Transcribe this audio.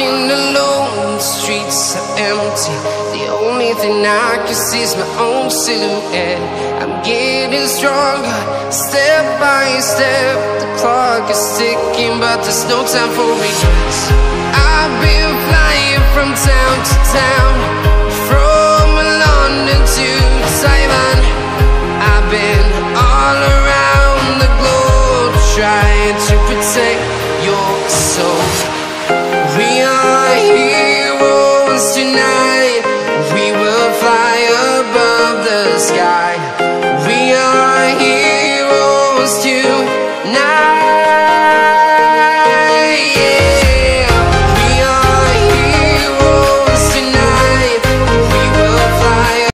walking alone, the streets are empty. The only thing I can see is my own silhouette. I'm getting stronger, step by step. The clock is ticking, but there's no time for regrets. I've been flying from town to town, from London to Taiwan. I've been all around the globe, trying to protect your soul. We are heroes tonight. We will fly above the sky.